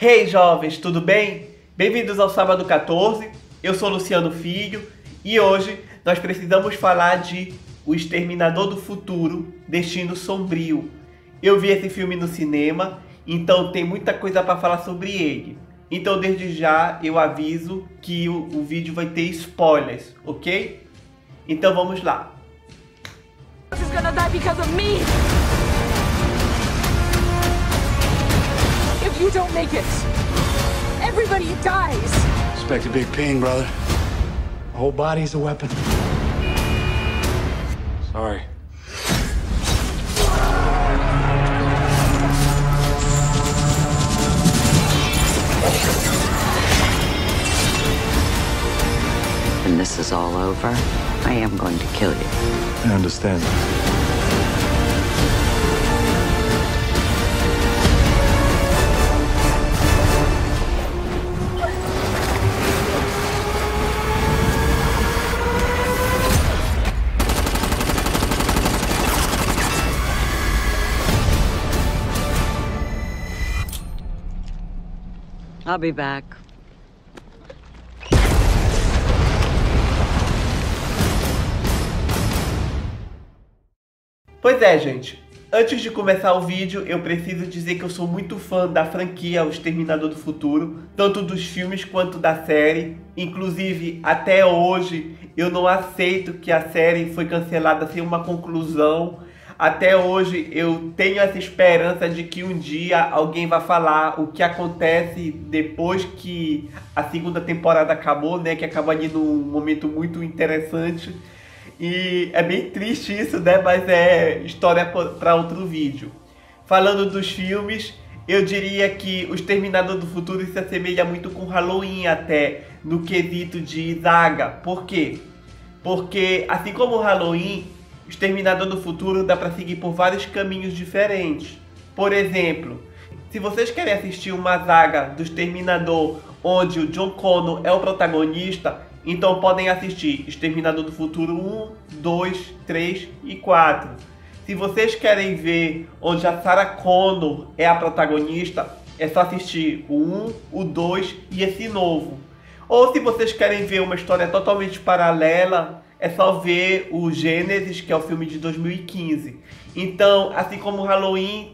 Hey jovens, tudo bem? Bem-vindos ao Sábado 14, eu sou Luciano Filho e hoje nós precisamos falar de O Exterminador do Futuro, Destino Sombrio. Eu vi esse filme no cinema, então tem muita coisa para falar sobre ele. Então desde já eu aviso que o vídeo vai ter spoilers, ok? Então vamos lá. She's gonna die because of me. If you don't make it, everybody dies. Expect a big pain, brother. The whole body's a weapon. Sorry. When this is all over, I am going to kill you. I understand. I'll be back. Pois é, gente. Antes de começar o vídeo, eu preciso dizer que eu sou muito fã da franquia O Exterminador do Futuro, tanto dos filmes quanto da série. Inclusive, até hoje, eu não aceito que a série foi cancelada sem uma conclusão. Até hoje, eu tenho essa esperança de que um dia alguém vai falar o que acontece depois que a segunda temporada acabou, né? Que acabou ali num momento muito interessante. E é bem triste isso, né? Mas é história para outro vídeo. Falando dos filmes, eu diria que O Exterminador do Futuro se assemelha muito com Halloween até, no quesito de saga. Por quê? Porque, assim como o Halloween, O Exterminador do Futuro dá para seguir por vários caminhos diferentes. Por exemplo, se vocês querem assistir uma saga do Exterminador onde o John Connor é o protagonista, então podem assistir Exterminador do Futuro 1, 2, 3 e 4. Se vocês querem ver onde a Sarah Connor é a protagonista, é só assistir o 1, o 2 e esse novo. Ou se vocês querem ver uma história totalmente paralela, é só ver o Gênesis, que é o filme de 2015. Então, assim como o Halloween,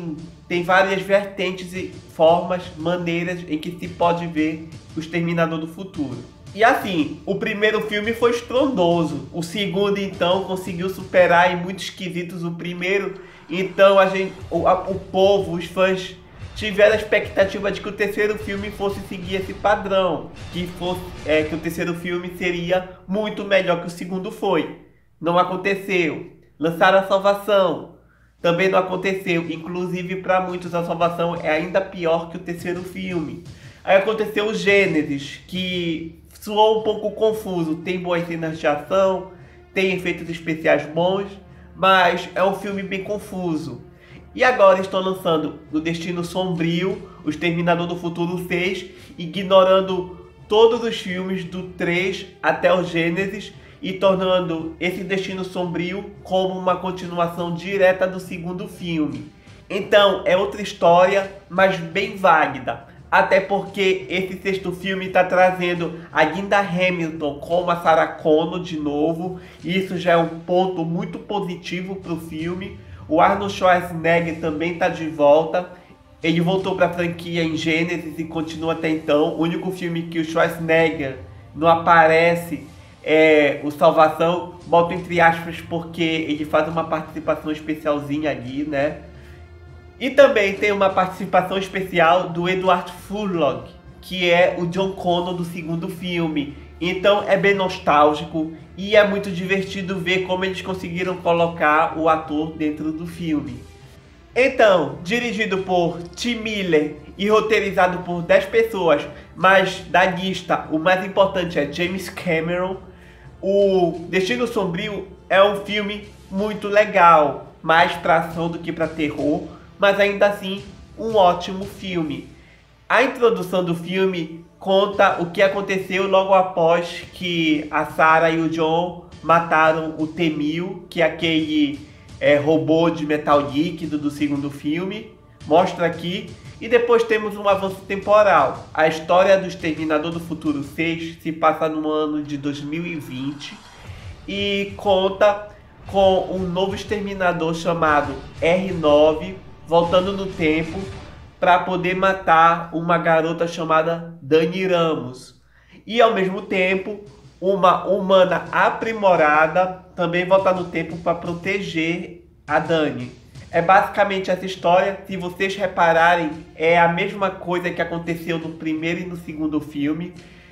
tem várias vertentes e formas, maneiras em que se pode ver o Exterminador do Futuro. E assim, o primeiro filme foi estrondoso, o segundo então conseguiu superar em muitos quesitos o primeiro, então o povo, os fãs tiveram a expectativa de que o terceiro filme fosse seguir esse padrão, que o terceiro filme seria muito melhor que o segundo foi. Não aconteceu. Lançaram A Salvação, também não aconteceu, inclusive para muitos A Salvação é ainda pior que o terceiro filme. Aí aconteceu o Gênesis, que soou um pouco confuso, tem boas cenas de ação, tem efeitos especiais bons, mas é um filme bem confuso. E agora estão lançando O Destino Sombrio, O Exterminador do Futuro 6, ignorando todos os filmes do 3 até o Gênesis e tornando esse Destino Sombrio como uma continuação direta do segundo filme. Então é outra história, mas bem válida. Até porque esse sexto filme está trazendo a Linda Hamilton como a Sarah Connor de novo. E isso já é um ponto muito positivo para o filme. O Arnold Schwarzenegger também está de volta. Ele voltou para a franquia em Gênesis e continua até então. O único filme que o Schwarzenegger não aparece é o Salvação. Boto entre aspas porque ele faz uma participação especialzinha ali, né? E também tem uma participação especial do Edward Furlong, que é o John Connor do segundo filme. Então é bem nostálgico e é muito divertido ver como eles conseguiram colocar o ator dentro do filme. Então, dirigido por Tim Miller e roteirizado por 10 pessoas, mas da lista o mais importante é James Cameron, o Destino Sombrio é um filme muito legal, mais para ação do que para terror, mas ainda assim um ótimo filme. A introdução do filme conta o que aconteceu logo após que a Sarah e o John mataram o T-1000, que é aquele robô de metal líquido do segundo filme. mostra aqui. E depois temos um avanço temporal. A história do Exterminador do Futuro 6 se passa no ano de 2020 e conta com um novo exterminador chamado R9 voltando no tempo para poder matar uma garota chamada Dani Ramos. E ao mesmo tempo, uma humana aprimorada também volta no tempo para proteger a Dani. É basicamente essa história. Se vocês repararem, é a mesma coisa que aconteceu no primeiro e no segundo filme.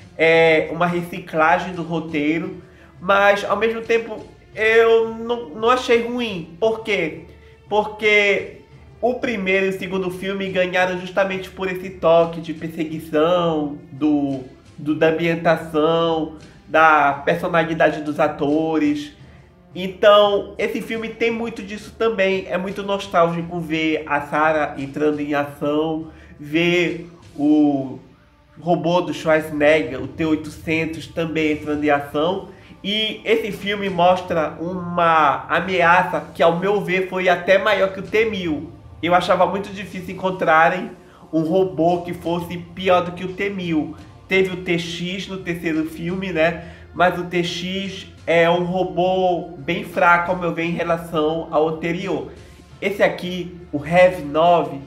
É uma reciclagem do roteiro, mas ao mesmo tempo eu não achei ruim. Por quê? Porque o primeiro e o segundo filme ganharam justamente por esse toque de perseguição, da ambientação, da personalidade dos atores. Então, esse filme tem muito disso também. É muito nostálgico ver a Sarah entrando em ação, ver o robô do Schwarzenegger, o T-800, também entrando em ação. E esse filme mostra uma ameaça que, ao meu ver, foi até maior que o T-1000. Eu achava muito difícil encontrarem um robô que fosse pior do que o T-1000. Teve o TX no terceiro filme, né? Mas o TX é um robô bem fraco, ao meu ver, em relação ao anterior. Esse aqui, o Heavy 9,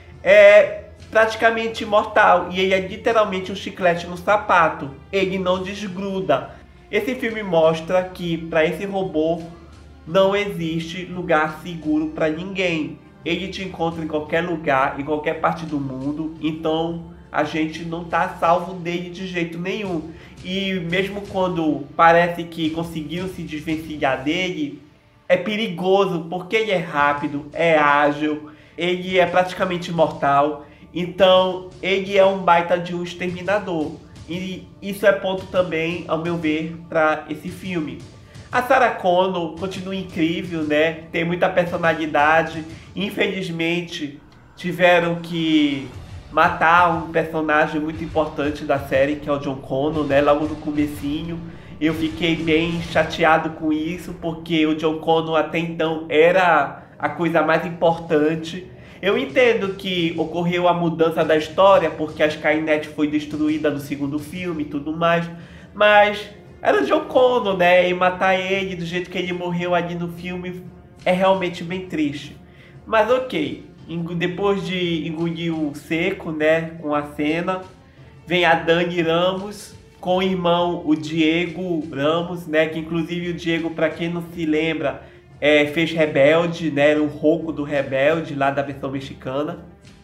é praticamente imortal e ele é literalmente um chiclete no sapato. Ele não desgruda. Esse filme mostra que para esse robô não existe lugar seguro para ninguém. Ele te encontra em qualquer lugar, em qualquer parte do mundo, então a gente não está salvo dele de jeito nenhum. E mesmo quando parece que conseguiram se desvencilhar dele, é perigoso, porque ele é rápido, é ágil, ele é praticamente imortal. Então ele é um baita de um exterminador. E isso é ponto também, ao meu ver, para esse filme. A Sarah Connor continua incrível, né? Tem muita personalidade. Infelizmente tiveram que matar um personagem muito importante da série, que é o John Connor, né? Logo no comecinho. Eu fiquei bem chateado com isso, porque o John Connor até então era a coisa mais importante. Eu entendo que ocorreu a mudança da história, porque a Skynet foi destruída no segundo filme e tudo mais, mas era o John Connor, né? E matar ele do jeito que ele morreu ali no filme é realmente bem triste. Mas ok. Depois de engolir o seco, né, com a cena, vem a Dani Ramos com o irmão, o Diego Ramos, né, que inclusive o Diego, para quem não se lembra, fez Rebelde, né, era o Rocco do Rebelde, lá da versão mexicana.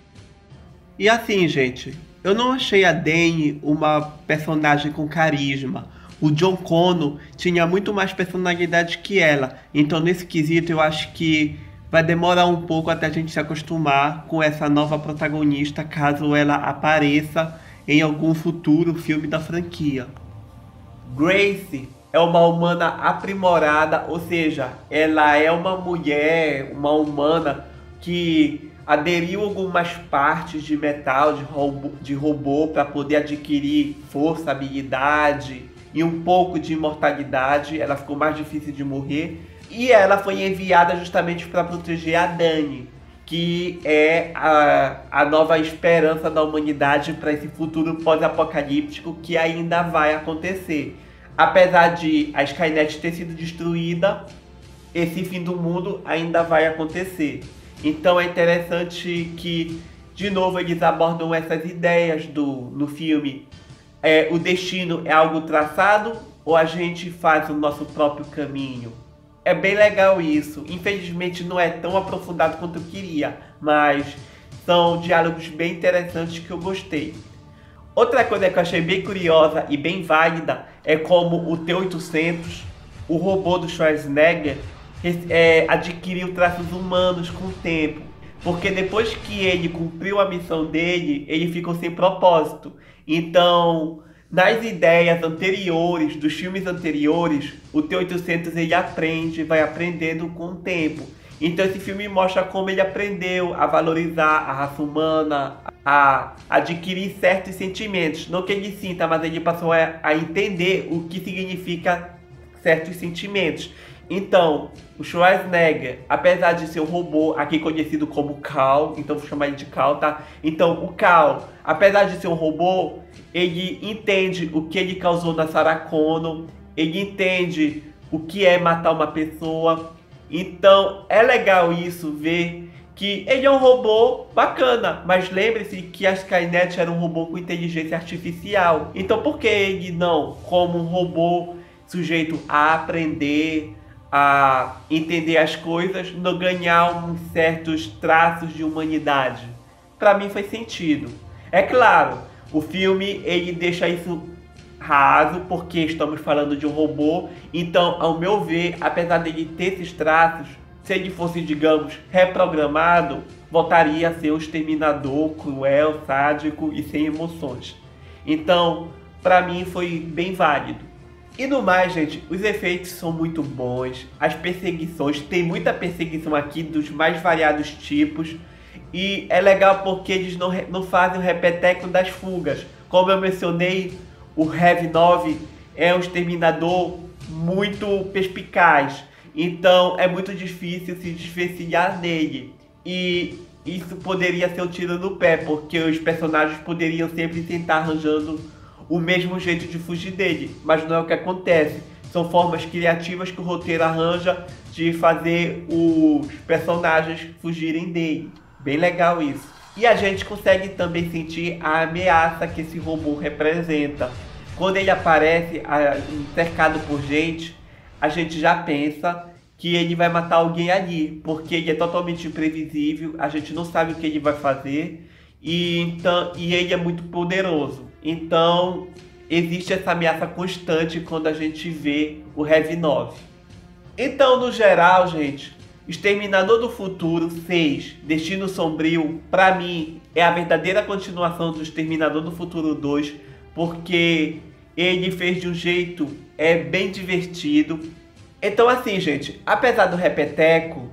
E assim, gente, eu não achei a Dani uma personagem com carisma. O John Connor tinha muito mais personalidade que ela, então nesse quesito eu acho que vai demorar um pouco até a gente se acostumar com essa nova protagonista, caso ela apareça em algum futuro filme da franquia. Grace é uma humana aprimorada, ou seja, ela é uma mulher, uma humana que aderiu algumas partes de metal, de robô para poder adquirir força, habilidade e um pouco de imortalidade. Ela ficou mais difícil de morrer. E ela foi enviada justamente para proteger a Dani, que é a nova esperança da humanidade para esse futuro pós-apocalíptico que ainda vai acontecer. Apesar de a Skynet ter sido destruída, esse fim do mundo ainda vai acontecer. Então é interessante que, de novo, eles abordam essas ideias no filme. O destino é algo traçado ou a gente faz o nosso próprio caminho? É bem legal isso. Infelizmente não é tão aprofundado quanto eu queria, mas são diálogos bem interessantes que eu gostei. Outra coisa que eu achei bem curiosa e bem válida é como o T-800, o robô do Schwarzenegger, adquiriu traços humanos com o tempo. Porque depois que ele cumpriu a missão dele, ele ficou sem propósito. Então, nas ideias anteriores, dos filmes anteriores, o T-800 ele aprende, vai aprendendo com o tempo. Então esse filme mostra como ele aprendeu a valorizar a raça humana, a adquirir certos sentimentos. Não que ele sinta, mas ele passou a entender o que significa certos sentimentos. Então, o Schwarzenegger, apesar de ser um robô, aqui conhecido como Cal, então vou chamar ele de Cal, tá? Então, o Cal, apesar de ser um robô, ele entende o que ele causou na Sarah Connor, ele entende o que é matar uma pessoa. Então, é legal isso, ver que ele é um robô bacana, mas lembre-se que a Skynet era um robô com inteligência artificial. Então, por que ele não, como um robô sujeito a aprender, a entender as coisas, não ganhar uns certos traços de humanidade? Para mim faz sentido. É claro, o filme ele deixa isso raso, porque estamos falando de um robô. Então, ao meu ver, apesar dele ter esses traços, se ele fosse, digamos, reprogramado, voltaria a ser um exterminador cruel, sádico e sem emoções. Então, para mim foi bem válido. E no mais, gente, os efeitos são muito bons, as perseguições, tem muita perseguição aqui dos mais variados tipos. E é legal porque eles não fazem o repeteco das fugas. Como eu mencionei, o Heavy 9 é um exterminador muito perspicaz. Então é muito difícil se desvencilhar nele. E isso poderia ser um tiro no pé, porque os personagens poderiam sempre tentar arranjando o mesmo jeito de fugir dele. Mas não é o que acontece. São formas criativas que o roteiro arranja de fazer os personagens fugirem dele. Bem legal isso. E a gente consegue também sentir a ameaça que esse robô representa. Quando ele aparece cercado por gente, a gente já pensa que ele vai matar alguém ali, porque ele é totalmente imprevisível, a gente não sabe o que ele vai fazer, e ele é muito poderoso. Então, existe essa ameaça constante quando a gente vê o Heavy 9. Então, no geral, gente, Exterminador do Futuro 6, Destino Sombrio, pra mim, é a verdadeira continuação do Exterminador do Futuro 2, porque ele fez de um jeito bem divertido. Então assim, gente, apesar do repeteco,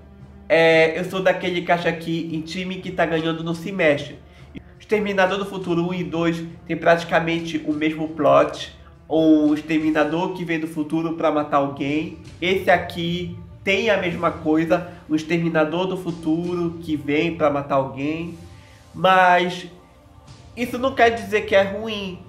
eu sou daquele que acha que em time que tá ganhando não se mexe. Exterminador do Futuro 1 e 2 tem praticamente o mesmo plot. Um exterminador que vem do futuro para matar alguém. Esse aqui tem a mesma coisa, um exterminador do futuro que vem para matar alguém. Mas isso não quer dizer que é ruim.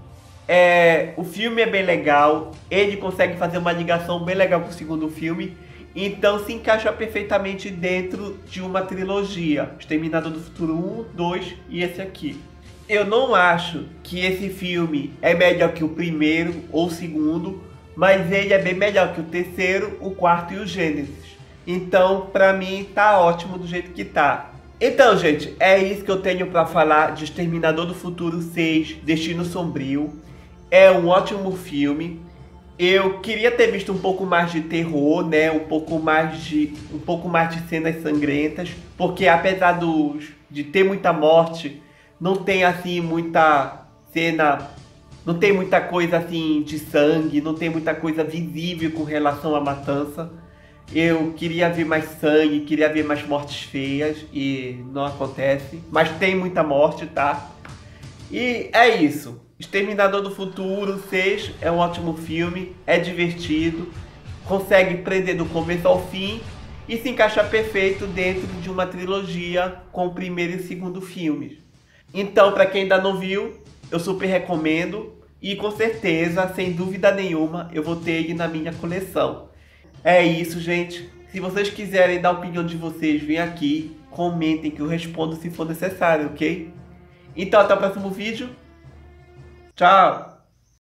O filme é bem legal, ele consegue fazer uma ligação bem legal com o segundo filme, então se encaixa perfeitamente dentro de uma trilogia, Exterminador do Futuro 1, 2 e esse aqui. Eu não acho que esse filme é melhor que o primeiro ou o segundo, mas ele é bem melhor que o terceiro, o quarto e o Gênesis. Então, pra mim, tá ótimo do jeito que tá. Então, gente, é isso que eu tenho pra falar de Exterminador do Futuro 6, Destino Sombrio. É um ótimo filme. Eu queria ter visto um pouco mais de terror, né? Um pouco mais de cenas sangrentas, porque apesar de ter muita morte, não tem assim muita cena, não tem muita coisa assim de sangue, não tem muita coisa visível com relação à matança. Eu queria ver mais sangue, queria ver mais mortes feias e não acontece, mas tem muita morte, tá? E é isso. Exterminador do Futuro 6 é um ótimo filme, é divertido, consegue prender do começo ao fim e se encaixa perfeito dentro de uma trilogia com o primeiro e o segundo filmes. Então, para quem ainda não viu, eu super recomendo e com certeza, sem dúvida nenhuma, eu vou ter ele na minha coleção. É isso, gente. Se vocês quiserem dar a opinião de vocês, vem aqui, comentem que eu respondo se for necessário, ok? Então, até o próximo vídeo. Tchau!